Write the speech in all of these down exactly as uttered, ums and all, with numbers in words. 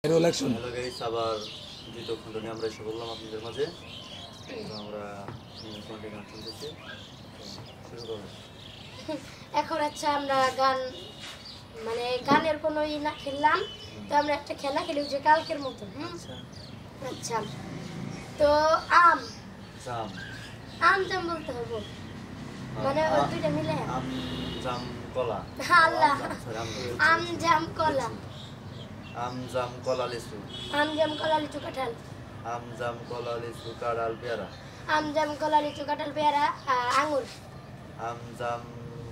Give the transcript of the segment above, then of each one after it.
Hello guys, আবার দ্বিতীয় খণ্ড নিয়ে আমরা এসে বললাম আপনাদের মাঝে। আমরা কন্টেন্ট শুনতেছি, শুরু করব। এখন আচ্ছা আমরা গান মানে গানের কোনো ই না খেললাম, তো আমরা একটা খেলা খেলি যে কালকের মতো। হুম আচ্ছা, তো আম জাম আম জাম বলতে হবে, মানে ওই দুইটা মিলে আম জাম কলা। আল্লাহ, আম জাম কলা, আম জাম কলা লিচু, আম জাম কলা লিচু কাঁঠাল, আম জাম কলা লিচু কাঁঠাল পেয়ারা, আম জাম কলা লিচু কাঁঠাল পেয়ারা আঙ্গুর, আম জাম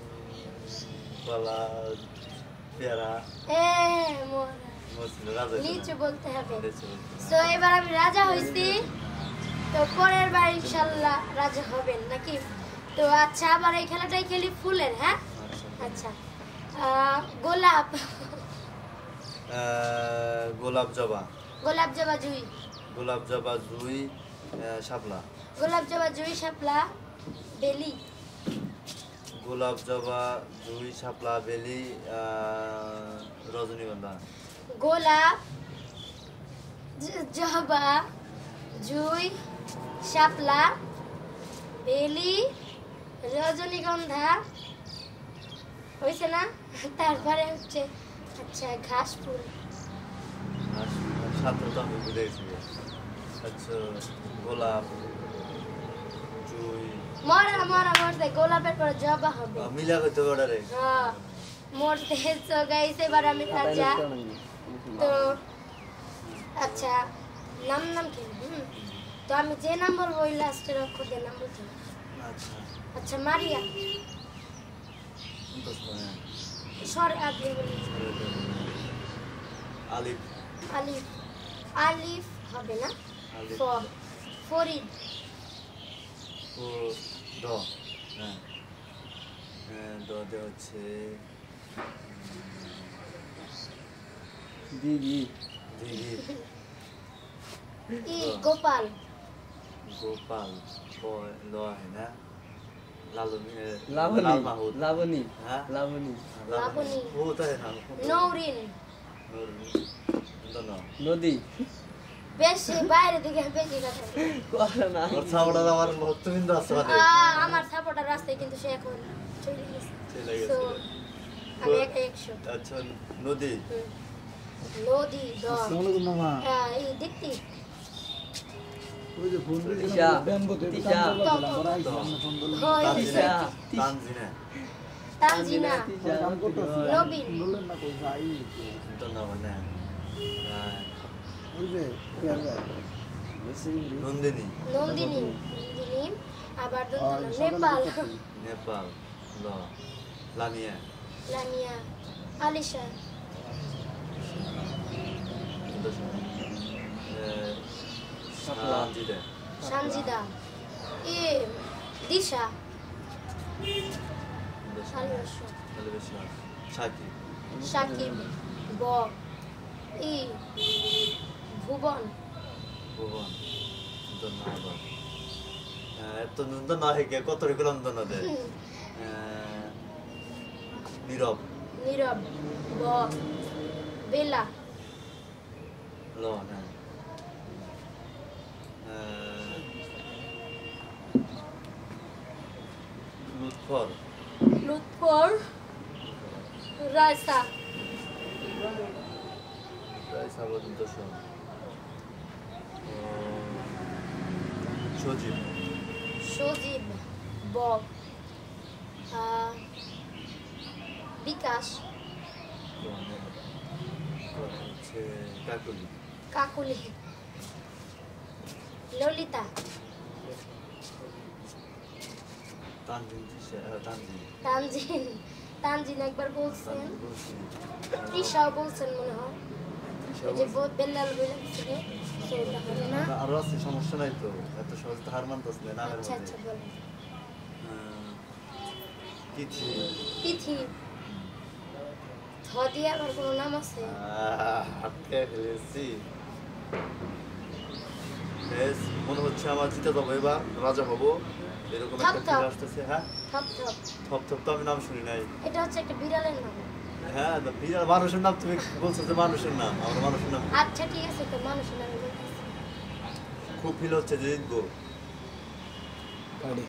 কলা পেয়ারা এ মোরা লিচু বলতে হবে। তো এবার আমি রাজা হইছি, তো পরের বার ইনশাল্লাহ রাজা হবেন নাকি? তো আচ্ছা, আবার এই খেলাটাই খেলি ফুলের। হ্যাঁ আচ্ছা, গোলাপ, গোলাপ জবা, গোলাপ জবা জুই, গোলাপ জবা জুই শাপলা, গোলাপ জবা জুই শাপলা বেলি, গোলাপ জবা জুই শাপলা বেলি রজনীগন্ধা, গোলাপ জবা জুই শাপলা বেলি রজনীগন্ধা হয়েছে না? তারপরে হচ্ছে আচ্ছা ঘাস ফুল, সাতটা আমি ভুলে গেছি। আচ্ছা, গোলাপ জুই মরা মরা মরতে গোলাপের পর জবা হবে, মিলা হইতে অর্ডারে। হ্যাঁ মরতে। তো গাইস এবার আমি রাজা। তো আচ্ছা, নাম নাম কি? হুম তো আমি যে নাম বলবো ওই লাস্টের অক্ষর দিয়ে নাম বলতে হবে। আচ্ছা আচ্ছা, মারিয়া সর আগে বলি, আলিফ, আলিফ, আলিফ হবে না, আলিফ ফ ফরিদ, ও দ, হ্যাঁ দ দে হচ্ছে দিদি দিদি, ই গোপাল, গোপাল ল হয় না, লালনী লাবণী লাল মাহুদ, লাবণী হ্যাঁ লাবণী লাবণী, ও তাই না, নৌরিন, নদী বেশি বাইরে দিকে বেশি কথা করে না। আমার ছাওড়া আমার ভক্তবৃন্দ আছে মানে আমার সাপোর্টার রাস্তায়, কিন্তু সে এখন চলে গেছে। চলে তো গেছে। আমি একা একশো। আচ্ছা, নদী, নদী দ আসসালামু মামা হ্যাঁ এই দেখতি ওই যে ফোন দিশা দিশা তানজিনা, তানজিনা তানজিনা, নবীন, বললেন না কই ভাই তো না মানে ওই যে নন্দিনী, নন্দিনী, নন্দিনী আবার নেপাল, নেপাল ল লামিয়া, লামিয়া, আলিশা, সানজিদা, সানজিদা, এ দিশা, ভালোবাসা, সাকিব, সাকিব, ব ই ভুবন, ভুবন, ধন্যবাদ। এত নন্দ না হেকে কত রেগুলাম ধন্যবাদ। নীরব, নীরব, ব বেলা, ল না লুৎফর, লুৎফর, রায়সা, রাইসা পর্যন্ত সজীব, সজীব, ব বিকাশ, হচ্ছে কাকুলি, কাকুলি, ললিতা, তানজিন, তানজিন, তানজিন, তানজিন একবার বলছেন, বলছি তৃষাও বলছেন মনে হয়, ওই যে বহুত বেল্লাল বলেছিল সেটা হবে না। আরো আছে, সমস্যা নাই তো, এত সহজ তো হার মানতেছ না নামের আচ্ছা মধ্যে। আচ্ছা বলেন। তিথি, তিথি, ধ দিয়ে আবার কোনো নাম আছে? আটকে ফেলেছি। বেশ, মনে হচ্ছে আমার জিতে যাবো, এবার রাজা হবো এরকম একটা ফিল আসতেছে। হ্যাঁ থপ থপ, থপ থপ তো আমি নাম শুনি নাই। এটা হচ্ছে একটা বিড়ালের নাম। হ্যাঁ তো বিড়াল মানুষের নাম তুমি বলছো যে মানুষের নাম আমরা মানুষের নাম আচ্ছা ঠিক আছে তো মানুষের নামে বলতেছি। খুব ফিল হচ্ছে যে জিতবো